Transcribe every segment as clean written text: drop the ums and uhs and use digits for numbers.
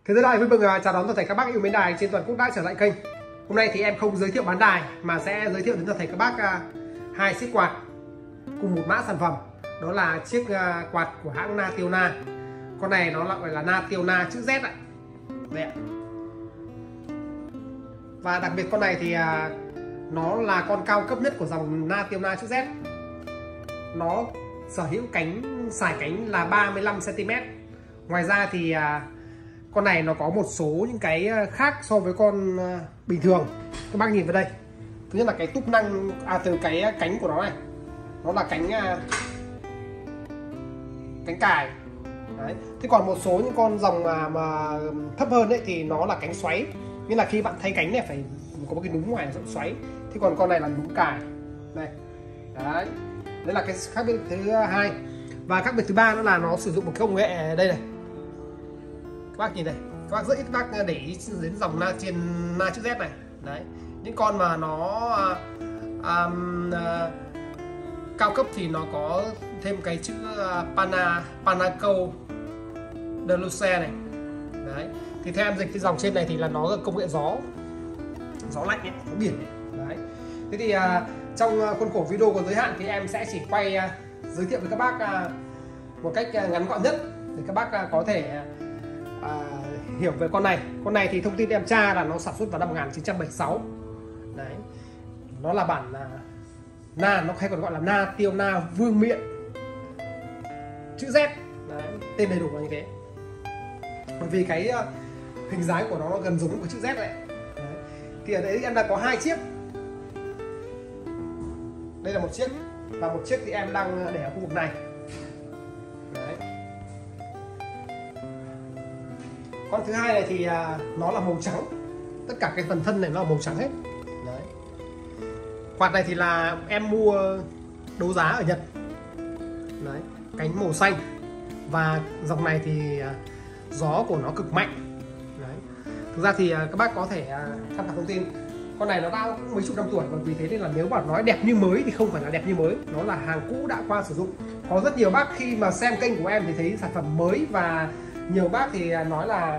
Thế rất là vui mừng chào đón toàn thể các bác yêu mến đài trên toàn quốc đã trở lại kênh. Hôm nay thì em không giới thiệu bán đài mà sẽ giới thiệu đến toàn thể các bác hai chiếc quạt cùng một mã sản phẩm. Đó là chiếc quạt của hãng Nationa. Con này nó gọi là Nationa chữ Z ạ. Đây ạ. Và đặc biệt con này thì nó là con cao cấp nhất của dòng Nationa chữ Z. Nó sở hữu sải cánh là 35 cm. Ngoài ra thì con này nó có một số những cái khác so với con bình thường. Các bác nhìn vào đây. Thứ nhất là cái túp năng từ cái cánh của nó này. Nó là cánh cài. Đấy. Thế còn một số những con dòng mà thấp hơn đấy thì nó là cánh xoáy. Nghĩa là khi bạn thay cánh này phải có một cái núm ngoài là xoáy. Thế còn con này là núm cài. Đây. Đấy. Đấy là cái khác biệt thứ hai. Và khác biệt thứ ba đó là nó sử dụng một công nghệ đây này. Các bác nhìn đây, các bác rất ít bác để ý đến dòng na chữ Z này. Đấy, những con mà nó cao cấp thì nó có thêm cái chữ Panaco de Luce này. Đấy, thì theo em dịch cái dòng trên này thì là nó là công nghệ gió lạnh ấy, gió biển ấy. Đấy, thế thì trong khuôn khổ video có giới hạn thì em sẽ chỉ quay giới thiệu với các bác một cách ngắn gọn nhất để các bác có thể hiểu về con này. Con này thì thông tin em tra là nó sản xuất vào năm 1976. Đấy, nó là bản nó hay còn gọi là Nationa vương miện chữ Z. Đấy, tên đầy đủ là như thế. Bởi vì cái hình dáng của nó gần giống của chữ Z này. Đấy. Thì ở đấy em đang có hai chiếc. Đây là một chiếc và một chiếc thì em đang để ở khu vực này. Đấy. Con thứ hai này thì nó là màu trắng. Tất cả cái phần thân này nó là màu trắng hết. Đấy. Quạt này thì là em mua đấu giá ở Nhật. Đấy. Cánh màu xanh. Và dòng này thì gió của nó cực mạnh. Đấy. Thực ra thì các bác có thể tham khảo thông tin. Con này nó đã mấy chục năm tuổi, và vì thế nên là nếu mà nói đẹp như mới thì không phải là đẹp như mới. Nó là hàng cũ đã qua sử dụng. Có rất nhiều bác khi mà xem kênh của em thì thấy sản phẩm mới, và nhiều bác thì nói là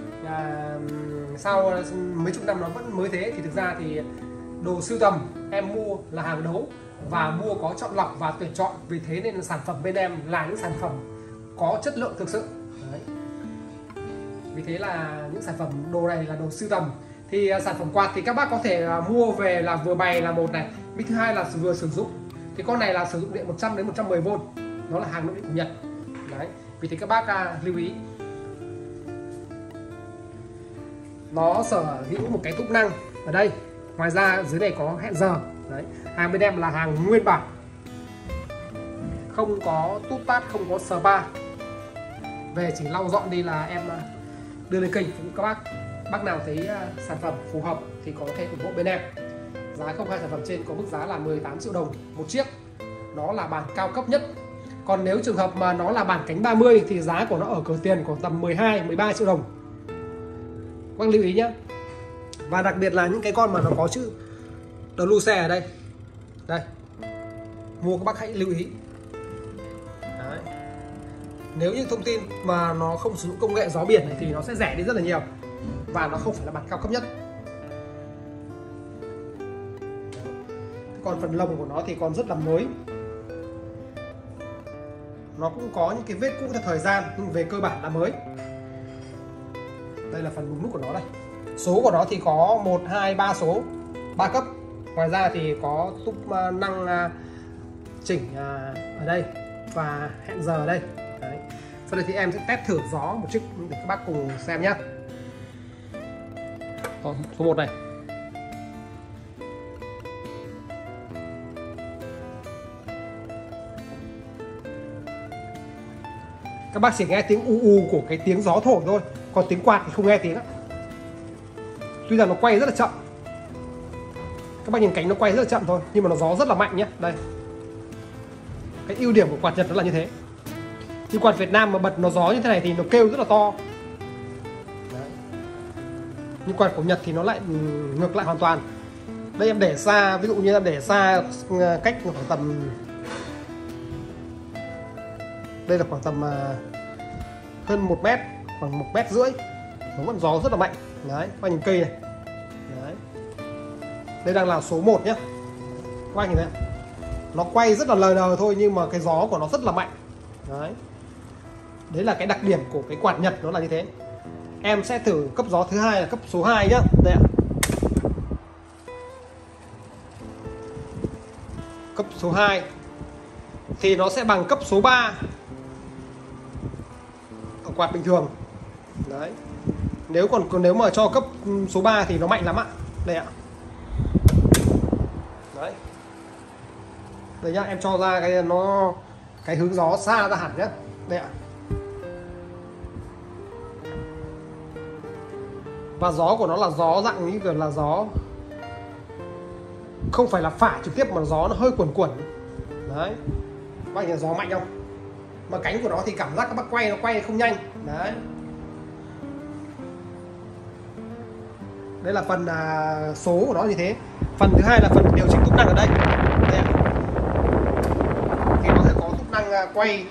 sao mấy chục năm nó vẫn mới thế. Thì thực ra thì đồ sưu tầm em mua là hàng đấu và mua có chọn lọc và tuyển chọn. Vì thế nên là sản phẩm bên em là những sản phẩm có chất lượng thực sự. Đấy. Vì thế là những sản phẩm đồ này là đồ sưu tầm. Thì sản phẩm quạt thì các bác có thể mua về là vừa bày là một này, với thứ hai là vừa sử dụng. Thì con này là sử dụng điện 100 đến 110V. Nó là hàng nội địa của Nhật. Đấy. Vì thế các bác lưu ý. Nó sở hữu một cái túp năng ở đây. Ngoài ra dưới này có hẹn giờ. Đấy. Hàng bên em là hàng nguyên bản, không có tút tát, không có spa. Về chỉ lau dọn đi là em đưa lên kênh phục vụ các bác. Bác nào thấy sản phẩm phù hợp thì có thể ủng hộ bên em. Giá không hai sản phẩm trên có mức giá là 18 triệu đồng một chiếc. Nó là bản cao cấp nhất. Còn nếu trường hợp mà nó là bản cánh 30 thì giá của nó ở cửa tiền khoảng tầm 12-13 triệu đồng. Các bác lưu ý nhé. Và đặc biệt là những cái con mà nó có chữ De Luce ở đây. Đây. Mua các bác hãy lưu ý. Đấy. Nếu như thông tin mà nó không sử dụng công nghệ gió biển này thì nó sẽ rẻ đi rất là nhiều. Và nó không phải là bản cao cấp nhất. Còn phần lồng của nó thì còn rất là mới. Nó cũng có những cái vết cũ theo thời gian, nhưng về cơ bản là mới. Đây là phần núm nút của nó đây. Số của nó thì có 1, 2, 3 số, 3 cấp. Ngoài ra thì có túp năng chỉnh ở đây và hẹn giờ ở đây. Đấy. Sau đây thì em sẽ test thử gió một chút để các bác cùng xem nhé. Số 1 này. Các bác chỉ nghe tiếng u u của cái tiếng gió thổi thôi. Còn tiếng quạt thì không nghe tiếng. Tuy rằng nó quay rất là chậm. Các bác nhìn cánh nó quay rất là chậm thôi, nhưng mà nó gió rất là mạnh nhé. Đây. Cái ưu điểm của quạt Nhật nó là như thế. Nhưng quạt Việt Nam mà bật nó gió như thế này thì nó kêu rất là to. Đấy. Nhưng quạt của Nhật thì nó lại ngược lại hoàn toàn. Đây em để xa, ví dụ như em để xa cách khoảng tầm, đây là khoảng tầm hơn 1 mét, khoảng 1,5 mét. nó vẫn gió rất là mạnh. Đấy, các anh nhìn cây này. Đấy. Đây đang là số 1 nhá. Các anh nhìn thấy nó quay rất là lờ đờ thôi nhưng mà cái gió của nó rất là mạnh. Đấy. Đấy là cái đặc điểm của cái quạt Nhật, nó là như thế. Em sẽ thử cấp gió thứ hai là cấp số 2 nhá. Đây ạ. Cấp số 2 thì nó sẽ bằng cấp số 3 ở quạt bình thường. Đấy. Nếu mà cho cấp số 3 thì nó mạnh lắm ạ. Đây ạ. Đấy. Đây nhá, em cho ra cái hướng gió xa ra hẳn nhá. Đây ạ. Và gió của nó là gió dạng như kiểu là gió không phải là phả trực tiếp mà gió nó hơi quẩn quẩn. Đấy. Các bạn nhìn gió mạnh không? Mà cánh của nó thì cảm giác các bác quay nó quay không nhanh. Đấy. Đây là phần số của nó như thế. Phần thứ hai là phần điều chỉnh tốc năng ở đây. Đây ạ. Thì nó sẽ có tốc năng quay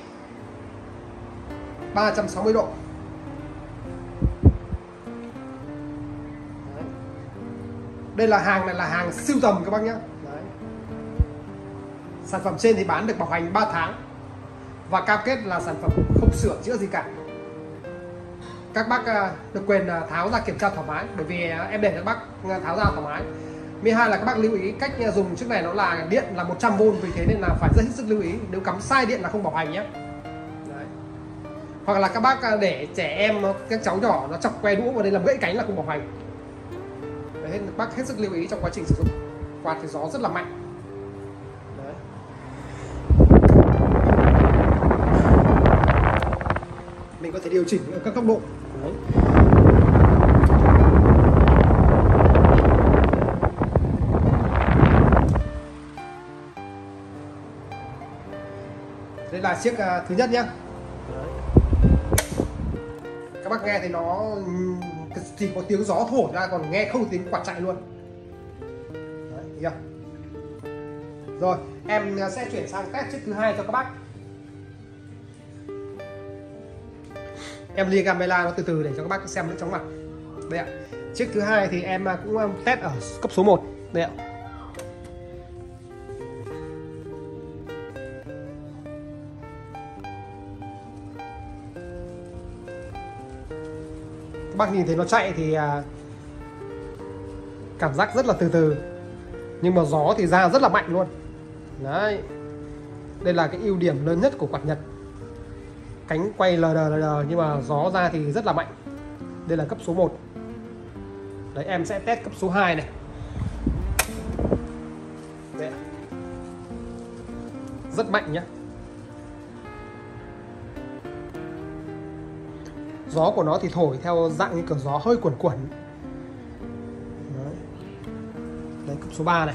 360 độ. Đấy. Đây là hàng này là hàng sưu tầm các bác nhé. Đấy. Sản phẩm trên thì bán được bảo hành 3 tháng và cam kết là sản phẩm không sửa chữa gì cả. Các bác được quyền tháo ra kiểm tra thoải mái, bởi vì em để các bác tháo ra thoải mái. 12 là các bác lưu ý cách dùng chiếc này, nó là điện là 100V, vì thế nên là phải rất hết sức lưu ý, nếu cắm sai điện là không bảo hành nhé. Đấy. Hoặc là các bác để trẻ em, các cháu nhỏ nó chọc que đũa vào đây làm gãy cánh là không bảo hành. Đấy, nên bác hết sức lưu ý trong quá trình sử dụng. Quạt thì gió rất là mạnh. Đấy. Mình có thể điều chỉnh ở các góc độ. Đấy. Đây là chiếc thứ nhất nhé. Các bác nghe thì nó chỉ có tiếng gió thổi ra, còn nghe không tiếng quạt chạy luôn. Đấy, thấy chưa? Rồi em sẽ chuyển sang test chiếc thứ hai cho các bác. Em lia camera nó từ từ để cho các bác xem nó chóng mặt. Đây ạ. Chiếc thứ hai thì em cũng test ở cấp số 1. Đây ạ. Các bác nhìn thấy nó chạy thì cảm giác rất là từ từ, nhưng mà gió thì ra rất là mạnh luôn. Đấy. Đây là cái ưu điểm lớn nhất của quạt Nhật. Cánh quay lờ đờ nhưng mà gió ra thì rất là mạnh. Đây là cấp số 1. Đấy, em sẽ test cấp số 2 này. Đấy. Rất mạnh nhá. Gió của nó thì thổi theo dạng như kiểu gió hơi quẩn quẩn. Đấy. Đấy, cấp số 3 này.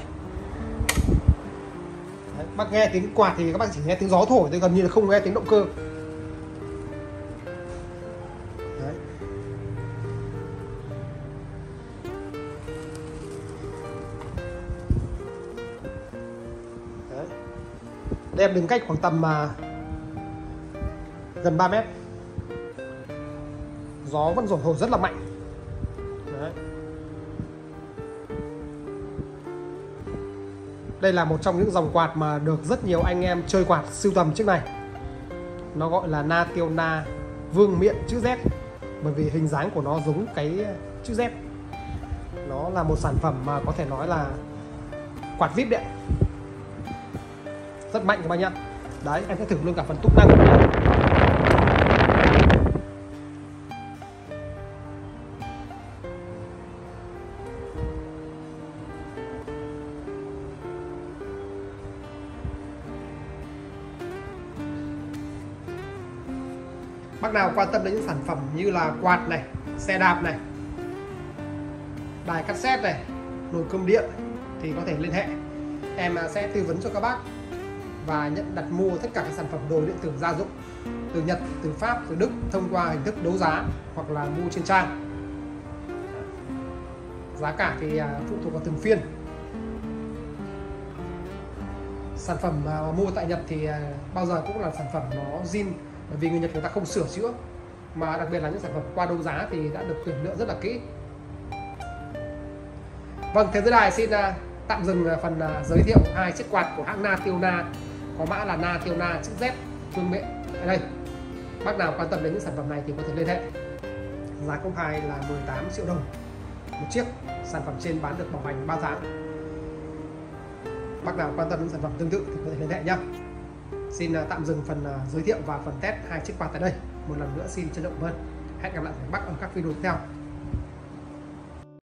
Đấy, bác nghe tiếng quạt thì các bác chỉ nghe tiếng gió thổi thôi, gần như là không nghe tiếng động cơ. Đấy. Đấy. Đây em đứng cách khoảng tầm gần 3 mét. Gió vẫn thổi rất là mạnh. Đấy. Đây là một trong những dòng quạt mà được rất nhiều anh em chơi quạt sưu tầm chiếc này. Nó gọi là Nationa vương miện chữ Z, bởi vì hình dáng của nó giống cái chữ Z. Nó là một sản phẩm mà có thể nói là quạt vip điện, rất mạnh các bạn nhá. Đấy, em sẽ thử luôn cả phần túc năng. Bác nào quan tâm đến những sản phẩm như là quạt này, xe đạp này, đài cassette này, nồi cơm điện thì có thể liên hệ. Em sẽ tư vấn cho các bác và nhận đặt mua tất cả các sản phẩm đồ điện tử gia dụng từ Nhật, từ Pháp, từ Đức thông qua hình thức đấu giá hoặc là mua trên trang. Giá cả thì phụ thuộc vào từng phiên. Sản phẩm mua tại Nhật thì bao giờ cũng là sản phẩm nó zin, bởi vì người Nhật người ta không sửa chữa mà đặc biệt là những sản phẩm qua đấu giá thì đã được tuyển lựa rất là kỹ. Vâng, thế giới đài xin tạm dừng phần giới thiệu hai chiếc quạt của hãng Nathiona, có mã là Nathiona chữ Z phương miện ở đây. Bác nào quan tâm đến những sản phẩm này thì có thể liên hệ. Giá công khai là 18 triệu đồng một chiếc, sản phẩm trên bán được bảo hành 3 tháng. Bác nào quan tâm đến sản phẩm tương tự thì có thể liên hệ nhé. Xin tạm dừng phần giới thiệu và phần test hai chiếc quạt tại đây. Một lần nữa xin trân trọng ơn. Hẹn gặp lại các bác ở các video tiếp theo.